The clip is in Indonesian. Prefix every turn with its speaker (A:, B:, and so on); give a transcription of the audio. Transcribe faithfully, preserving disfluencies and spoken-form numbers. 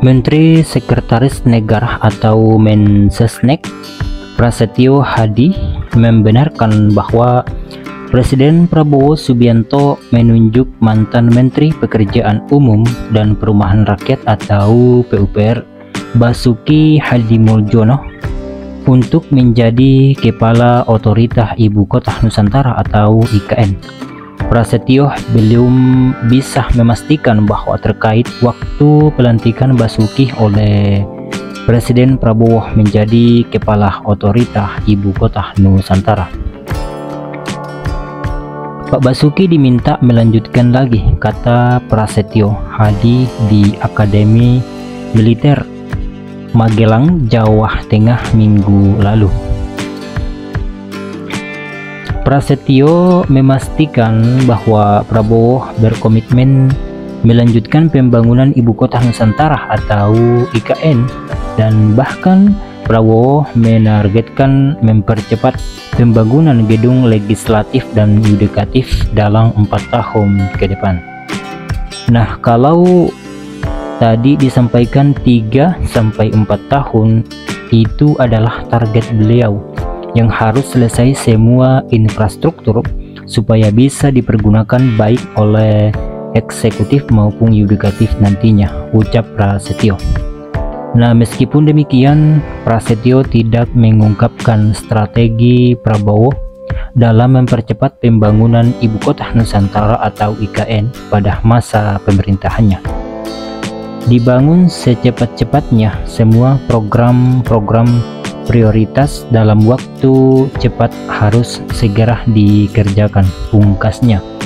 A: Menteri Sekretaris Negara atau Mensesnek Prasetyo Hadi membenarkan bahwa Presiden Prabowo Subianto menunjuk mantan Menteri Pekerjaan Umum dan Perumahan Rakyat atau P U P R Basuki Hadimuljono untuk menjadi Kepala Otorita Ibu Kota Nusantara atau I K N. Prasetyo belum bisa memastikan bahwa terkait waktu pelantikan Basuki oleh Presiden Prabowo menjadi Kepala Otorita Ibu Kota Nusantara. Pak Basuki diminta melanjutkan lagi, kata Prasetyo Hadi di Akademi Militer Magelang, Jawa Tengah minggu lalu. Prasetyo memastikan bahwa Prabowo berkomitmen melanjutkan pembangunan Ibu Kota Nusantara atau I K N, dan bahkan Prabowo menargetkan mempercepat pembangunan gedung legislatif dan yudikatif dalam empat tahun ke depan. Nah, kalau tadi disampaikan tiga sampai empat tahun, itu adalah target beliau yang harus selesai semua infrastruktur supaya bisa dipergunakan baik oleh eksekutif maupun yudikatif nantinya, ucap Prasetyo. Nah, meskipun demikian, Prasetyo tidak mengungkapkan strategi Prabowo dalam mempercepat pembangunan Ibu Kota Nusantara atau I K N pada masa pemerintahannya. Dibangun secepat-cepatnya, semua program-program prioritas dalam waktu cepat harus segera dikerjakan, pungkasnya.